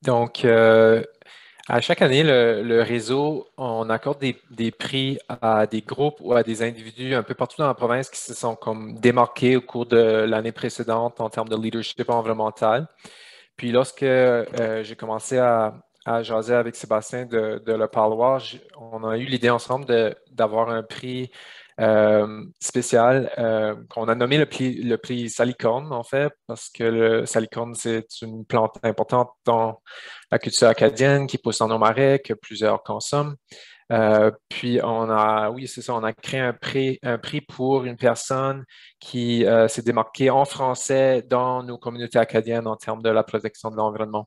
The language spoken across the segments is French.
Donc, à chaque année, le réseau, on accorde des prix à des groupes ou à des individus un peu partout dans la province qui se sont comme démarqués au cours de l'année précédente en termes de leadership environnemental. Puis lorsque j'ai commencé à jaser avec Sébastien de Le Parloir, on a eu l'idée ensemble d'avoir un prix spécial qu'on a nommé le prix Salicorne, en fait, parce que le salicorne, c'est une plante importante dans la culture acadienne qui pousse dans nos marais, que plusieurs consomment. Puis oui, c'est ça, on a créé un prix pour une personne qui s'est démarquée en français dans nos communautés acadiennes en termes de la protection de l'environnement.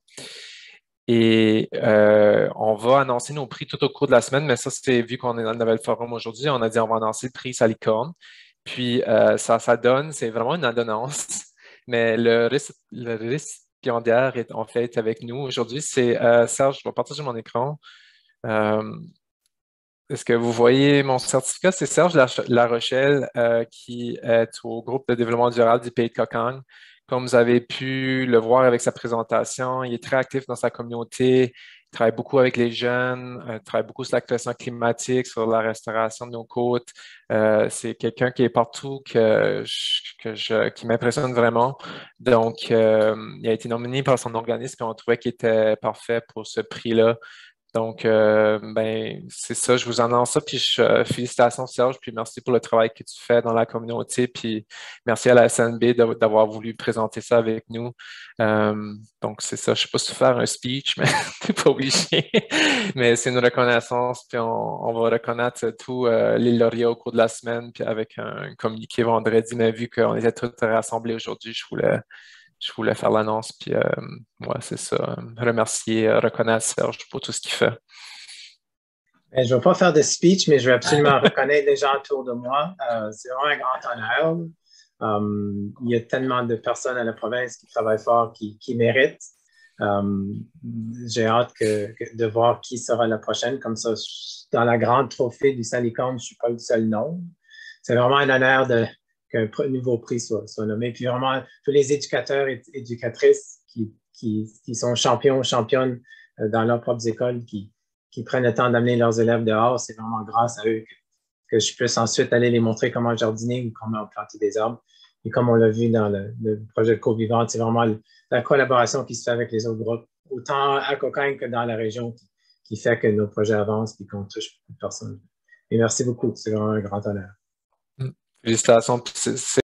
Et on va annoncer nos prix tout au cours de la semaine, mais ça, c'est vu qu'on est dans le Novel Forum aujourd'hui, on a dit on va annoncer le prix Salicorne. Puis ça donne, c'est vraiment une adonnance, mais le récipiendaire est en fait avec nous aujourd'hui. C'est Serge, je vais partager mon écran. Euh, Est-ce que vous voyez mon certificat? C'est Serge Larochelle qui est au groupe de développement durable du Pays de Cocagne. Comme vous avez pu le voir avec sa présentation, il est très actif dans sa communauté, il travaille beaucoup avec les jeunes, il travaille beaucoup sur la question climatique, sur la restauration de nos côtes. C'est quelqu'un qui est partout qui m'impressionne vraiment. Donc, il a été nominé par son organisme et on trouvait qu'il était parfait pour ce prix-là. Donc, ben, c'est ça, je vous annonce ça, puis félicitations Serge, puis merci pour le travail que tu fais dans la communauté, puis merci à la SNB d'avoir voulu présenter ça avec nous. Donc, c'est ça, je ne sais pas si faire un speech, mais tu n'es pas obligé. Mais c'est une reconnaissance, puis on va reconnaître tous les lauréats au cours de la semaine, puis avec un communiqué vendredi, mais vu qu'on était tous rassemblés aujourd'hui, je voulais faire l'annonce, puis ouais, c'est ça. Remercier, reconnaître Serge pour tout ce qu'il fait. Je ne vais pas faire de speech, mais je vais absolument reconnaître les gens autour de moi. C'est vraiment un grand honneur. Il y a tellement de personnes à la province qui travaillent fort, qui méritent. Euh, j'ai hâte de voir qui sera la prochaine. Comme ça, dans la grande trophée du Salicorne, je ne suis pas le seul nom. C'est vraiment un honneur qu'un nouveau prix soit nommé. Puis vraiment, tous les éducateurs et éducatrices qui sont champions, championnes dans leurs propres écoles, qui prennent le temps d'amener leurs élèves dehors, c'est vraiment grâce à eux que je puisse ensuite aller les montrer comment jardiner ou comment planter des arbres. Et comme on l'a vu dans le projet de Co-Vivante, c'est vraiment la collaboration qui se fait avec les autres groupes, autant à Cocagne que dans la région, qui fait que nos projets avancent et qu'on touche beaucoup de personnes. Et merci beaucoup, c'est vraiment un grand honneur. Félicitations.